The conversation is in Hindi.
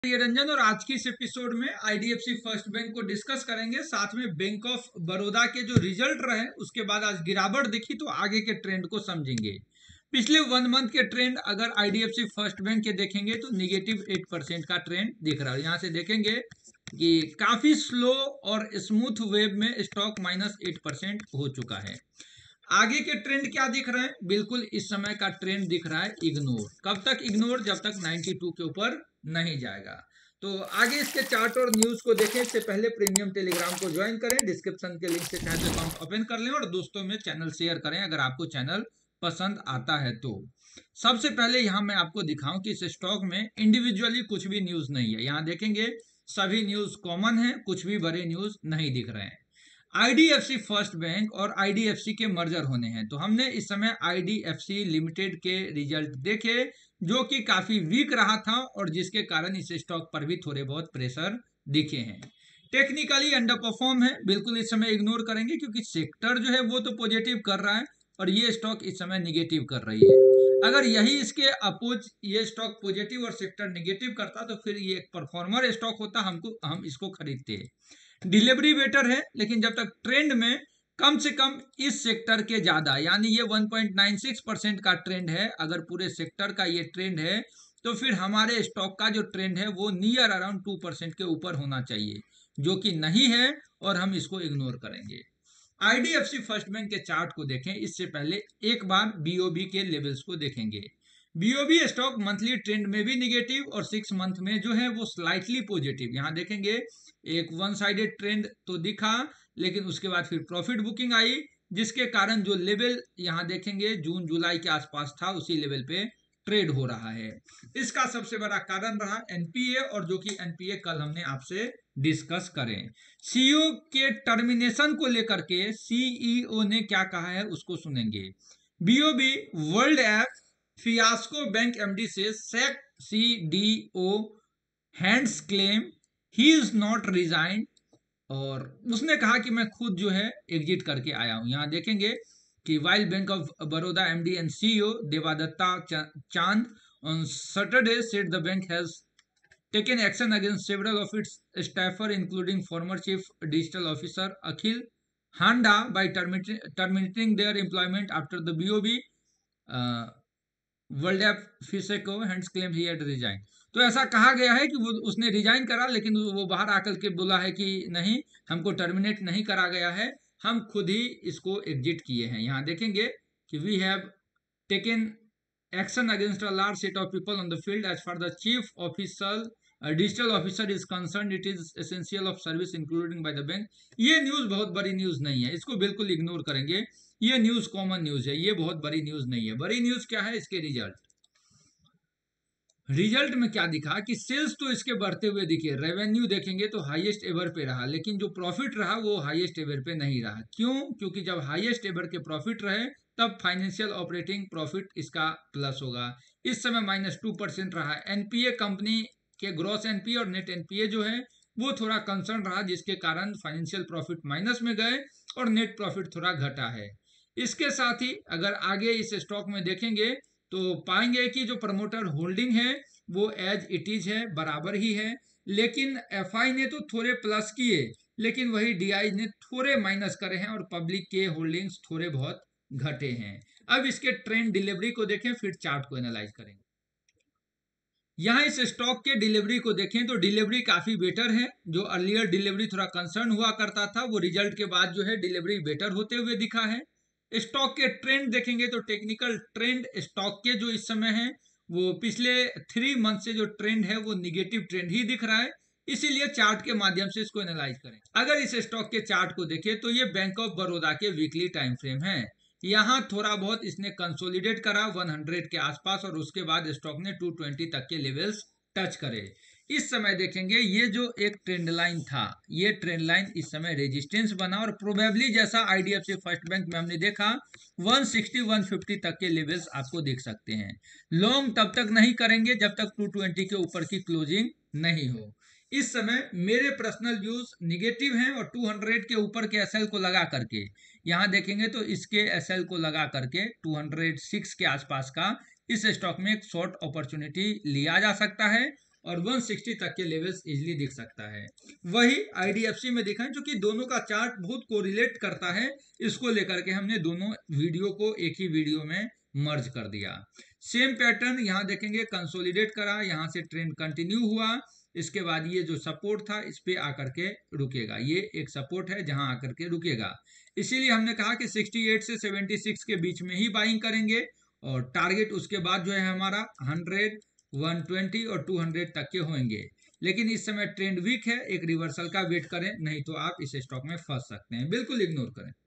ये रंजन और आज की इस एपिसोड में आईडीएफसी फर्स्ट बैंक को डिस्कस करेंगे, साथ में बैंक ऑफ बड़ौदा के जो रिजल्ट रहे उसके बाद आज गिरावट दिखी तो आगे के ट्रेंड को समझेंगे। पिछले 1 मंथ के ट्रेंड अगर आईडीएफसी फर्स्ट बैंक के देखेंगे तो -8% का ट्रेंड दिख रहा है। यहाँ से देखेंगे कि काफी स्लो और स्मूथ वेव में स्टॉक -8% हो चुका है। आगे के ट्रेंड क्या दिख रहे हैं? बिल्कुल इस समय का ट्रेंड दिख रहा है इग्नोर। कब तक इग्नोर? जब तक 92 के ऊपर नहीं जाएगा। तो आगे इसके चार्ट और न्यूज को देखें इससे पहले प्रीमियम टेलीग्राम को ज्वाइन करें, डिस्क्रिप्शन के लिंक से चाहे तो अकाउंट ओपन कर लें और दोस्तों में चैनल शेयर करें अगर आपको चैनल पसंद आता है तो। सबसे पहले यहाँ मैं आपको दिखाऊं कि इस स्टॉक में इंडिविजुअली कुछ भी न्यूज नहीं है। यहाँ देखेंगे सभी न्यूज कॉमन है, कुछ भी बड़े न्यूज नहीं दिख रहे हैं। आईडीएफसी फर्स्ट बैंक और आईडीएफसी के मर्जर होने हैं, तो हमने इस समय आईडीएफसी लिमिटेड के रिजल्ट देखे जो कि काफी वीक रहा था और जिसके कारण इस स्टॉक पर भी थोड़े बहुत प्रेशर दिखे हैं। टेक्निकली अंडर परफॉर्म है, बिल्कुल इस समय इग्नोर करेंगे क्योंकि सेक्टर जो है वो तो पॉजिटिव कर रहा है और ये स्टॉक इस समय निगेटिव कर रही है। अगर यही इसके अपोज ये स्टॉक पॉजिटिव और सेक्टर निगेटिव करता तो फिर ये एक परफॉर्मर स्टॉक होता, हम इसको खरीदते। डिलीवरी बेटर है, लेकिन जब तक ट्रेंड में कम से कम इस सेक्टर के ज्यादा यानी ये 1.96% का ट्रेंड है, अगर पूरे सेक्टर का ये ट्रेंड है तो फिर हमारे स्टॉक का जो ट्रेंड है वो नियर अराउंड 2% के ऊपर होना चाहिए, जो कि नहीं है और हम इसको इग्नोर करेंगे। आईडीएफसी फर्स्ट बैंक के चार्ट को देखें इससे पहले एक बार बीओबी के लेवल्स को देखेंगे। बीओबी स्टॉक मंथली ट्रेंड में भी निगेटिव और 6 मंथ में जो है वो स्लाइटली पॉजिटिव। यहाँ देखेंगे एक वन साइडेड ट्रेंड तो दिखा, लेकिन उसके बाद फिर प्रॉफिट बुकिंग आई जिसके कारण जो लेवल यहाँ देखेंगे जून जुलाई के आसपास था उसी लेवल पे ट्रेड हो रहा है। इसका सबसे बड़ा कारण रहा एनपीए, और जो कि एनपीए कल हमने आपसे डिस्कस करें। सीईओ के टर्मिनेशन को लेकर के सीईओ ने क्या कहा है उसको सुनेंगे। BOB world app fiasco bank MD से sack CDO hands claim he is not resign, और उसने कहा कि मैं खुद जो है एग्जिट करके आया हूं। यहां देखेंगे कि while bank of Baroda MD and CEO Devadatta Chand on Saturday said the bank has taken action against several of its staffers, including former chief digital officer Akhil Handa, by terminating their employment after the BOB world app fiasco hands claim he had resign. तो ऐसा कहा गया है कि वो उसने रिजाइन करा, लेकिन वो बाहर आकर के बोला है कि नहीं, हमको टर्मिनेट नहीं करा गया है, हम खुद ही इसको एग्जिट किए हैं। यहाँ देखेंगे कि we have taken action against a large set of people on the field as for the chief officer digital officer is concern, it is essential of service including by the bank. ये न्यूज बहुत बड़ी न्यूज नहीं है, इसको बिल्कुल इग्नोर करेंगे। ये न्यूज कॉमन न्यूज है, ये बहुत बड़ी न्यूज नहीं है। बड़ी न्यूज क्या है? इसके रिजल्ट में क्या दिखा कि सेल्स तो इसके बढ़ते हुए दिखे, रेवेन्यू देखेंगे तो हाईएस्ट एवर पे रहा, लेकिन जो प्रॉफिट रहा वो हाईएस्ट एवर पे नहीं रहा। क्यों? क्योंकि जब हाईएस्ट एवर के प्रॉफिट रहे तब फाइनेंशियल ऑपरेटिंग प्रॉफिट इसका प्लस होगा। इस समय -2% रहा। एनपीए कंपनी के ग्रॉस एनपीए और नेट एनपीए जो है वो थोड़ा कंसर्न रहा, जिसके कारण फाइनेंशियल प्रॉफिट माइनस में गए और नेट प्रॉफिट थोड़ा घटा है। इसके साथ ही अगर आगे इस स्टॉक में देखेंगे तो पाएंगे कि जो प्रमोटर होल्डिंग है वो एज इट इज है, बराबर ही है, लेकिन एफआई ने तो थोड़े प्लस किए लेकिन वही डीआई ने थोड़े माइनस करे हैं और पब्लिक के होल्डिंग्स थोड़े बहुत घटे हैं। अब इसके ट्रेंड डिलीवरी को देखें फिर चार्ट को एनालाइज करेंगे। यहाँ इस स्टॉक के डिलीवरी को देखें तो डिलीवरी काफी बेटर है। जो अर्लियर डिलीवरी थोड़ा कंसर्न हुआ करता था वो रिजल्ट के बाद जो है डिलीवरी बेटर होते हुए दिखा है। स्टॉक के ट्रेंड देखेंगे तो टेक्निकल ट्रेंड स्टॉक के जो इस समय है वो पिछले 3 मंथ से जो ट्रेंड है वो निगेटिव ट्रेंड ही दिख रहा है, इसीलिए चार्ट के माध्यम से इसको एनालाइज करें। अगर इस स्टॉक के चार्ट को देखें तो ये बैंक ऑफ बड़ौदा के वीकली टाइम फ्रेम है। यहाँ थोड़ा बहुत इसने कंसोलिडेट करा 100 के आसपास और उसके बाद स्टॉक ने 220 तक के लेवल्स टच करे। इस समय देखेंगे ये जो एक ट्रेंड लाइन था, ये ट्रेंड लाइन इस समय रेजिस्टेंस बना और प्रोबेबली जैसा आईडीएफसी फर्स्ट बैंक में हमने देखा 160-150 तक के लेवल्स आपको देख सकते हैं। लॉन्ग तब तक नहीं करेंगे जब तक 220 के ऊपर की क्लोजिंग नहीं हो। इस समय मेरे पर्सनल व्यूज निगेटिव हैं और 200 के ऊपर के एसएल को लगा करके यहाँ देखेंगे तो इसके एसएल को लगा करके 206 के आसपास का इस स्टॉक में एक शॉर्ट अपॉर्चुनिटी लिया जा सकता है और 160 तक के लेवल्स इजीली दिख सकता है। वही आईडीएफसी में दिखा है, जो कि दोनों का चार्ट बहुत कोरिलेट करता है, इसको लेकर के हमने दोनों वीडियो को एक ही वीडियो में मर्ज कर दिया। सेम पैटर्न यहाँ देखेंगे, कंसोलिडेट करा, यहाँ से ट्रेंड कंटिन्यू हुआ, इसके बाद ये जो सपोर्ट था इस पे आकर के रुकेगा, ये एक सपोर्ट है जहां आकर के रुकेगा। इसीलिए हमने कहा कि 68 से 76 के बीच में ही बाइंग करेंगे, और टारगेट उसके बाद जो है हमारा 100, 120 और 200 तक के होंगे। लेकिन इस समय ट्रेंड वीक है, एक रिवर्सल का वेट करें, नहीं तो आप इस स्टॉक में फंस सकते हैं, बिल्कुल इग्नोर करें।